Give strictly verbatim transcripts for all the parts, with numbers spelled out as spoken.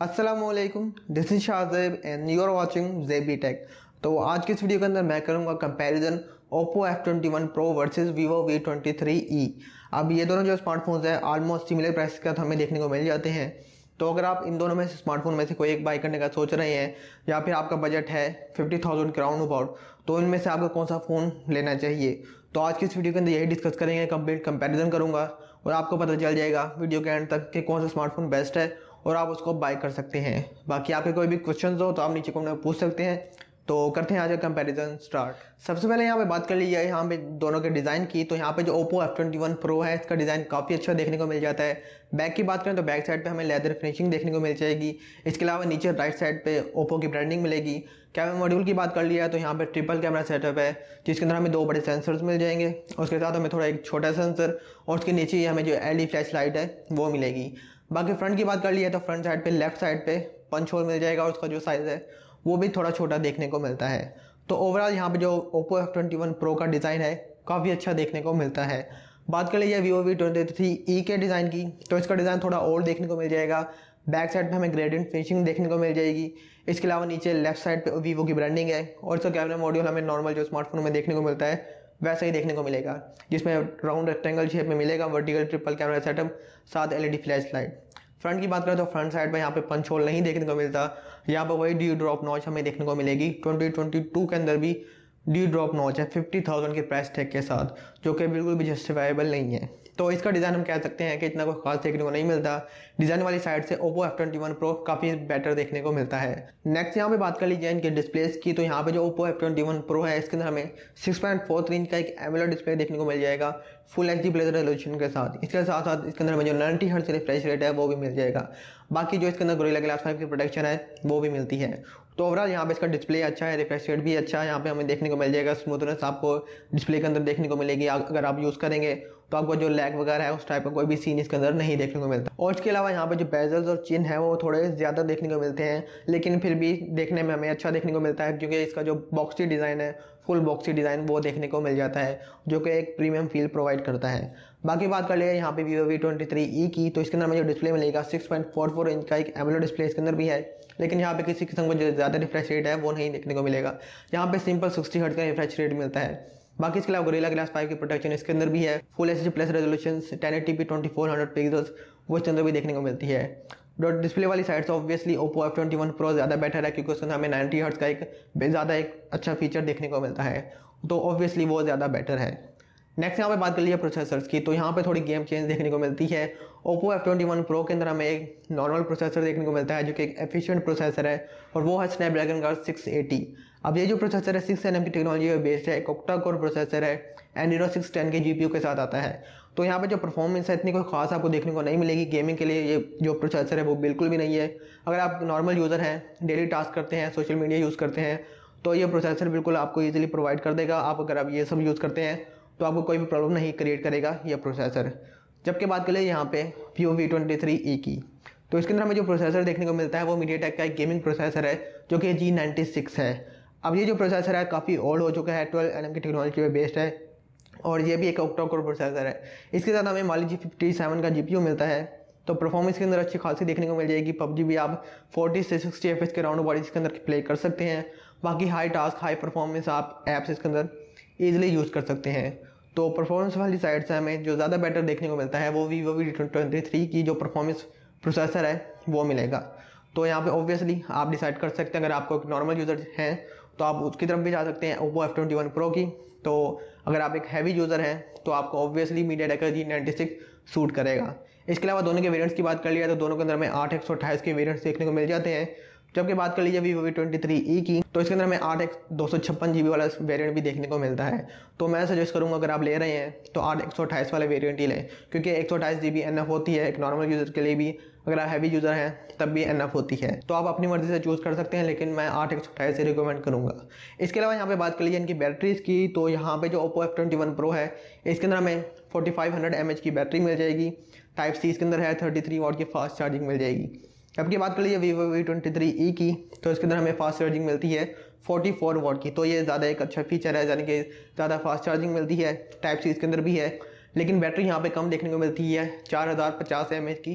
अस्सलामुअलैकुम, this is Shahzeb and you are watching JB tech. तो आज की इस वीडियो के अंदर मैं करूंगा comparison Oppo F twenty one pro versus Vivo V twenty three E. अब ये दोनों जो स्मार्टफोन्स हैं ऑलमोस्ट सिमिलर प्राइस के साथ हमें देखने को मिल जाते हैं। तो अगर आप इन दोनों में से स्मार्टफोन में से कोई एक बाई करने का सोच रहे हैं या फिर आपका बजट है फिफ्टी थाउजेंड के राउंड अबाउट, तो इनमें से आपको कौन सा फ़ोन लेना चाहिए। तो आज की इस वीडियो के अंदर यही डिस्कस करेंगे, कंप्लीट कंपैरिजन करूंगा और आपको पता चल जाएगा वीडियो के एंड तक कि कौन सा स्मार्टफोन बेस्ट है और आप उसको बाय कर सकते हैं। बाकी आपके कोई भी क्वेश्चंस हो तो आप नीचे कमेंट में पूछ सकते हैं। तो करते हैं आज का कंपैरिजन स्टार्ट। सबसे पहले यहाँ पे बात कर ली जाए यहाँ पे दोनों के डिज़ाइन की, तो यहाँ पे जो Oppo F twenty one pro है इसका डिज़ाइन काफ़ी अच्छा देखने को मिल जाता है। बैक की बात करें तो बैक साइड पे हमें लेदर फिनिशिंग देखने को मिल जाएगी। इसके अलावा नीचे राइट साइड पे ओप्पो की ब्रांडिंग मिलेगी। कैमरा मॉड्यूल की बात कर लिया तो यहाँ पे ट्रिपल कैमरा सेटअप है जिसके अंदर हमें दो बड़े सेंसर्स मिल जाएंगे और उसके साथ हमें थोड़ा एक छोटा सेंसर और उसके नीचे ही हमें जो एल ई फ्लैश लाइट है वो मिलेगी। बाकी फ्रंट की बात कर लिया तो फ्रंट साइड पे लेफ्ट साइड पे पंच होल मिल जाएगा और उसका जो साइज़ है वो भी थोड़ा छोटा देखने को मिलता है। तो ओवरऑल यहाँ पे जो Oppo F twenty one pro का डिज़ाइन है काफ़ी अच्छा देखने को मिलता है। बात कर लीजिए Vivo V twenty three E के डिज़ाइन की, तो इसका डिज़ाइन थोड़ा ओल्ड देखने को मिल जाएगा। बैक साइड पे हमें ग्रेडियंट फिनिशिंग देखने को मिल जाएगी। इसके अलावा नीचे लेफ्ट साइड पे वीवो की ब्रांडिंग है और इसका कैमरा मॉड्यूल हमें नॉर्मल जो स्मार्टफोन में देखने को मिलता है वैसा ही देखने को मिलेगा, जिसमें राउंड रेक्टेंगल शेप में मिलेगा, वर्टिकल ट्रिपल कैमरा सेटअप, साथ L E D flash light. Front की बात करें तो फ्रंट साइड पे यहाँ पे पंच होल नहीं देखने को मिलता, यहाँ पर वही ड्यू ड्रॉप नॉच हमें देखने को मिलेगी। ट्वेंटी ट्वेंटी टू के अंदर भी ड्यू ड्रॉप नॉच है फिफ्टी थाउजेंड के प्राइस टैग के साथ, जो कि बिल्कुल भी जस्टिफाइबल नहीं है। तो इसका डिज़ाइन हम कह सकते हैं कि इतना कोई खास देखने को नहीं मिलता। डिज़ाइन वाली साइड से Oppo F twenty one pro काफ़ी बेटर देखने को मिलता है। नेक्स्ट यहाँ पे बात कर लीजिए इनके डिस्प्लेस की, तो यहाँ पे जो Oppo F twenty one pro है इसके अंदर हमें six point four three inch का एक एमोलेड डिस्प्ले देखने को मिल जाएगा full H D plus resolution के साथ। इसके साथ साथ इसके अंदर हमें जो नाइंटी हर्ट्ज रिफ्रेश रेट है वो भी मिल जाएगा। बाकी जो इसके अंदर गोरिल्ला ग्लास फाइव की प्रोटेक्शन है वो भी मिलती है। तो ओवरऑल यहाँ पे इसका डिस्प्ले अच्छा है, रिफ्रेश रेट भी अच्छा है। यहाँ पे हमें देखने को मिल जाएगा, स्मूथनेस आपको डिस्प्ले के अंदर देखने को मिलेगी। अगर आप यूज़ करेंगे तो आपको जो लैग वगैरह है उस टाइप का कोई भी सीन इसके अंदर नहीं देखने को मिलता। और इसके अलावा यहाँ पे जो बेजल्स और चिन है वो थोड़े ज़्यादा देखने को मिलते हैं, लेकिन फिर भी देखने में हमें अच्छा देखने को मिलता है क्योंकि इसका जो बॉक्सी डिज़ाइन है, फुल बॉक्सी डिज़ाइन वो देखने को मिल जाता है, जो कि एक प्रीमियम फील प्रोवाइड करता है। बाकी बात कर लिए यहाँ पे Vivo V twenty three E की, तो इसके अंदर हमें जो डिस्प्ले मिलेगा six point four four inch का एक एमोलेड डिस्प्ले इसके अंदर भी है, लेकिन यहाँ पे किसी किस्म का जो ज़्यादा रिफ्रेश रेट है वो नहीं देखने को मिलेगा। यहाँ पे सिंपल सिक्सटी हर्ट्ज का रिफ्रेश रेट मिलता है। बाकी इसके अलावा गोरिल्ला ग्लास फाइव की प्रोटेक्शन इसके अंदर भी है। Full H D plus resolution ten eighty P twenty four hundred pixels वो इसके अंदर भी देखने को मिलती है। डिस्प्ले वाली साइड से obviously Oppo F twenty one pro ज़्यादा बेटर है क्योंकि उसके अंदर हमें नाइंटी हर्ट्ज का एक ज़्यादा एक अच्छा फीचर देखने को मिलता है, तो ऑब्वियसली वो ज़्यादा बेटर है। नेक्स्ट यहाँ पे बात कर लीजिए प्रोसेसर्स की, तो यहाँ पे थोड़ी गेम चेंज देखने को मिलती है। Oppo F twenty one pro के अंदर हमें एक नॉर्मल प्रोसेसर देखने को मिलता है जो कि एक एफिशिएंट प्रोसेसर है और वो है स्नैपड्रैगन का सिक्स एटी। अब ये जो प्रोसेसर है सिक्स एन एम की टेक्नोलॉजी पे बेस्ड है, एक ऑक्टा कोर प्रोसेसर है, एंड्रीनो सिक्स टेन के जी पी यू के साथ आता है। तो यहाँ पे जो परफॉर्मेंस है इतनी कोई खास आपको देखने को नहीं मिलेगी। गेमिंग के लिए ये जो प्रोसेसर है वो बिल्कुल भी नहीं है। अगर आप नॉर्मल यूज़र हैं, डेली टास्क करते हैं, सोशल मीडिया यूज़ करते हैं, तो ये प्रोसेसर बिल्कुल आपको ईजिली प्रोवाइड कर देगा। आप अगर आप ये सब यूज़ करते हैं तो आपको कोई भी प्रॉब्लम नहीं क्रिएट करेगा यह प्रोसेसर। जबकि बात करें यहाँ पे Vivo V twenty three E की, तो इसके अंदर हमें जो प्रोसेसर देखने को मिलता है वो मीडियाटेक का एक गेमिंग प्रोसेसर है जो कि जी नाइंटी सिक्स है। अब ये जो प्रोसेसर है काफ़ी ओल्ड हो चुका है, ट्वेल्व एन एम की टेक्नोलॉजी पे बेस्ड है और ये भी एक ऑक्टा कोर प्रोसेसर है। इसके साथ हमें माली जी फिफ्टी सेवन का जी पी यू मिलता है, तो परफॉर्मेंस के अंदर अच्छी खासी देखने को मिल जाएगी। पबजी भी आप फोर्टी से सिक्सटी एफ एस के राउंड बॉडी इसके अंदर प्ले कर सकते हैं। बाकी हाई टास्क, हाई परफॉर्मेंस आप ऐप्स इसके अंदर ईजिली यूज़ कर सकते हैं। तो परफॉर्मेंस वाली साइड से हमें जो ज़्यादा बेटर देखने को मिलता है वो वीवो वी ट्वेंटी थ्री की जो परफॉर्मेंस प्रोसेसर है वो मिलेगा। तो यहाँ पे ऑब्वियसली आप डिसाइड कर सकते हैं, अगर आपको एक नॉर्मल यूज़र हैं तो आप उसकी तरफ भी जा सकते हैं Oppo F twenty one pro की। तो अगर आप एक हैवी यूज़र हैं तो आपको ऑब्वियसली मीडियाटेक का जी नाइंटी सिक्स सूट करेगा। इसके अलावा दोनों के वेरिएंट्स की बात कर लिया तो दोनों के अंदर हमें आठ एक सौ अट्ठाईस के वेरिएंट्स देखने को मिल जाते हैं। जबकि बात कर लीजिए Vivo V twenty three E की, तो इसके अंदर हमें आठ एक दो सौ छप्पन जी बी वाला वेरिएंट भी देखने को मिलता है। तो मैं सजेस्ट करूँगा अगर आप ले रहे हैं तो आठ एक सौ अट्ठाईस वाला वेरिएंट ही लें, क्योंकि एक सौ अट्ठाईस जी बी एन एफ होती है एक नॉर्मल यूज़र के लिए भी। अगर आप हैवी यूज़र हैं तब भी एन एफ होती है, तो आप अपनी मर्जी से चूज़ कर सकते हैं, लेकिन मैं आठ एक सौ अट्ठाईस से रिकमेंड करूँगा। इसके अलावा यहाँ पे बात कर लीजिए इनकी बैटरीज़ की, तो यहाँ पे जो Oppo F twenty one pro है इसके अंदर हमें forty five hundred M H की बैटरी मिल जाएगी। टाइप सी इसके अंदर है, थर्टी थ्री वॉट की फास्ट चार्जिंग मिल जाएगी। अब की बात कर लीजिए Vivo V twenty three E की, तो इसके अंदर हमें फास्ट चार्जिंग मिलती है फोर्टी फोर वॉट की, तो ये ज़्यादा एक अच्छा फीचर है, यानी कि ज़्यादा फास्ट चार्जिंग मिलती है। टाइप सी इसके अंदर भी है, लेकिन बैटरी यहाँ पे कम देखने को मिलती है चार हज़ार पचास एम एच की।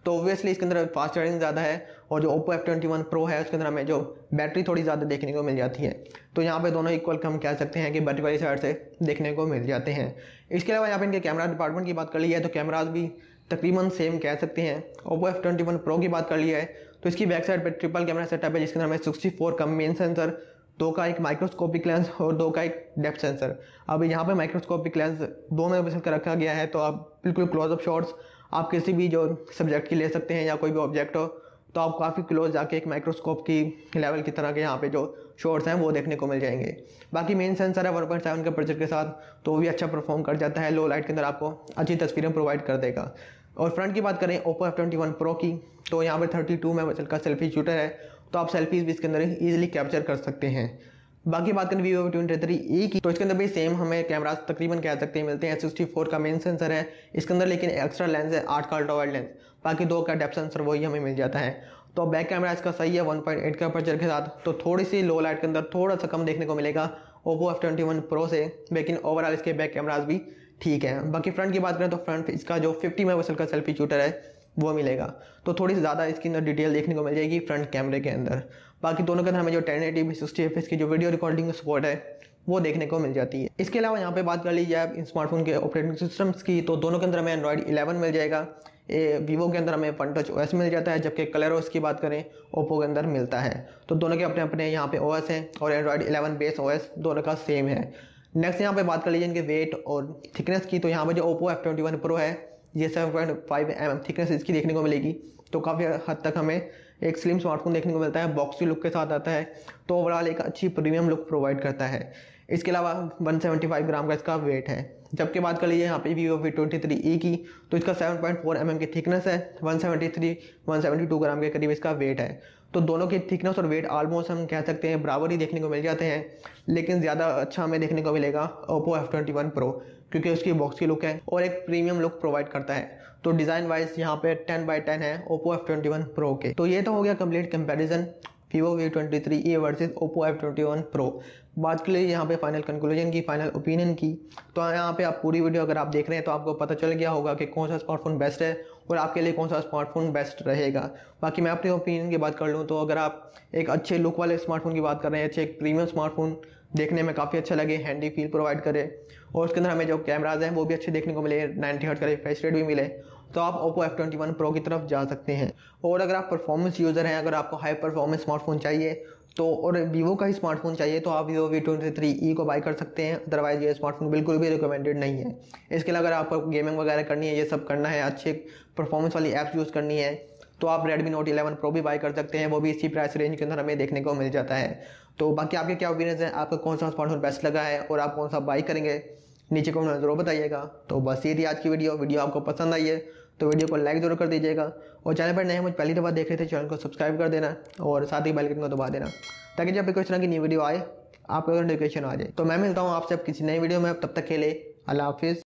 तो ऑब्वियसली इसके अंदर फास्ट चार्जिंग ज़्यादा है, और जो Oppo F twenty one pro है उसके अंदर हमें जो बैटरी थोड़ी ज़्यादा देखने को मिल जाती है। तो यहाँ पे दोनों इक्वल हम कह सकते हैं कि बैटरी वाली साइड से देखने को मिल जाते हैं। इसके अलावा यहाँ पे इनके कैमरा डिपार्टमेंट की बात कर ली है तो कैमराज भी तकरीबन सेम कह सकते हैं। Oppo F twenty one pro की बात कर लिया है तो इसकी बैक साइड पर ट्रिपल कैमरा सेटअप है, जिसके अंदर हमें सिक्सटी फोर का मेन सेंसर, दो का एक माइक्रोस्कोपिक लेंस और दो का एक डेप्थ सेंसर। अब यहाँ पे माइक्रोस्कोपिक लेंस दो मेगापिक्सल का रखा गया है, तो आप बिल्कुल क्लोजअप शॉट्स आप किसी भी जो सब्जेक्ट की ले सकते हैं, या कोई भी ऑब्जेक्ट हो तो आप काफ़ी क्लोज जाके एक माइक्रोस्कोप की लेवल की तरह के यहाँ पे जो शॉट्स हैं वो देखने को मिल जाएंगे। बाकी मेन सेंसर है वन पॉइंट सेवन के अपर्चर के साथ, तो वो भी अच्छा परफॉर्म कर जाता है, लो लाइट के अंदर आपको अच्छी तस्वीरें प्रोवाइड कर देगा। और फ्रंट की बात करें Oppo F twenty one pro की, तो यहाँ पर थर्टी टू मेगापिक्सल का सेल्फी शूटर है, तो आप सेल्फीज भी इसके अंदर ईजिली कैप्चर कर सकते हैं। बाकी बात करें Vivo V twenty three E की, तो इसके अंदर भी सेम हमें कैमरास तकरीबन कह सकते हैं मिलते हैं। सिक्सटी फोर का मेन सेंसर है इसके अंदर, लेकिन एक्स्ट्रा लेंस है आठ का अल्ट्रा वाइड लेंस, बाकी दो का डेप्थ सेंसर वही हमें मिल जाता है। तो बैक कैमरा इसका सही है वन पॉइंट एट का अपर्चर के साथ, तो थोड़ी सी लो लाइट के अंदर थोड़ा सा कम देखने को मिलेगा Oppo F twenty one pro से, लेकिन ओवरऑल इसके बैक कैमराज भी ठीक है। बाकी फ्रंट की बात करें तो फ्रंट इसका जो फिफ्टी मेगापिक्सल का सेल्फी शूटर है वो मिलेगा, तो थोड़ी सी ज़्यादा इसके अंदर डिटेल देखने को मिल जाएगी फ्रंट कैमरे के अंदर। बाकी दोनों के अंदर हमें जो ten eighty P sixty F की जो वीडियो रिकॉर्डिंग सपोर्ट है वो देखने को मिल जाती है। इसके अलावा यहाँ पे बात कर ली जाए इन स्मार्टफोन के ऑपरेटिंग सिस्टम्स की, तो दोनों के अंदर हमें एंड्रॉइड इलेवन मिल जाएगा। ए वीवो के अंदर हमें वन टच ओएस मिल जाता है, जबकि कलर ओएस की बात करें ओप्पो के अंदर मिलता है। तो दोनों के अपने अपने यहाँ पे ओएस हैं, और एंड्रॉइड इलेवन बेस ओएस दोनों का सेम है। नेक्स्ट यहाँ पे बात कर लीजिए इनके वेट और थिकनेस की, तो यहाँ पे जो Oppo F twenty one pro है ये seven point five m m thickness इसकी देखने को मिलेगी, तो काफ़ी हद तक हमें एक स्लिम स्मार्टफोन देखने को मिलता है, बॉक्सी लुक के साथ आता है, तो ओवरऑल एक अच्छी प्रीमियम लुक प्रोवाइड करता है। इसके अलावा वन सेवेंटी फाइव ग्राम का इसका वेट है। जबकि बात कर लीजिए यहाँ पे Vivo V twenty three E की, तो इसका seven point four m m की थिकनेस है, one seventy three one seventy two gram के करीब इसका वेट है। तो दोनों की थिकनेस और वेट ऑलमोस्ट हम कह सकते हैं बराबर ही देखने को मिल जाते हैं, लेकिन ज़्यादा अच्छा हमें देखने को मिलेगा Oppo F twenty one pro, क्योंकि उसकी बॉक्स की लुक है और एक प्रीमियम लुक प्रोवाइड करता है। तो डिज़ाइन वाइज यहाँ पे टेन बाई टेन है Oppo F twenty one pro के। तो ये तो हो गया complete comparison Vivo V twenty three E versus Oppo F twenty one pro. बात कर लीजिए यहाँ पे फाइनल कंक्लूजन की, फाइनल ओपिनियन की, तो यहाँ पे आप पूरी वीडियो अगर आप देख रहे हैं तो आपको पता चल गया होगा कि कौन सा स्मार्टफोन बेस्ट है और आपके लिए कौन सा स्मार्टफोन बेस्ट रहेगा। बाकी मैं अपने ओपिनियन की बात कर लूँ तो अगर आप एक अच्छे लुक वाले स्मार्टफोन की बात कर रहे हैं, अच्छे एक प्रीमियम स्मार्टफोन देखने में काफ़ी अच्छा लगे, हैंडी फील प्रोवाइड करे, और उसके अंदर हमें जो कैमराज हैं वो भी अच्छे देखने को मिले, नाइन्टी हर्ट्ज का रिफ्रेश रेट भी मिले, तो आप Oppo F twenty one pro की तरफ जा सकते हैं। और अगर आप परफॉर्मेंस यूज़र हैं, अगर आपको हाई परफॉर्मेंस स्मार्टफोन चाहिए तो और वीवो का ही स्मार्टफोन चाहिए तो आप Vivo V twenty three E को बाय कर सकते हैं, अदरवाइज ये स्मार्टफोन बिल्कुल भी रिकमेंडेड नहीं है। इसके अलावा अगर आपको गेमिंग वगैरह करनी है, ये सब करना है, अच्छे परफॉर्मेंस वाली ऐप्स यूज़ करनी है, तो आप रेडमी नोट इलेवन प्रो भी बाय कर सकते हैं, वो भी इसी प्राइस रेंज के अंदर हमें देखने को मिल जाता है। तो बाकी आपके क्या ओपिनियन है, आपको कौन सा स्मार्टफोन बेस्ट लगा है और आप कौन सा बाय करेंगे, नीचे कमेंट में जरूर बताइएगा। तो बस ये थी आज की वीडियो वीडियो आपको पसंद आई है तो वीडियो को लाइक जरूर कर दीजिएगा, और चैनल पर नए मुझे पहली दफ़ा देख रहे थे चैनल को सब्सक्राइब कर देना, और साथ ही बेल आइकन को दबा देना, ताकि जब भी कोई इस तरह की नई वीडियो आए आपको नोटिफिकेशन आ जाए। तो मैं मिलता हूँ आपसे किसी नई वीडियो में, तब तक के लिए अल्लाह हाफिज़।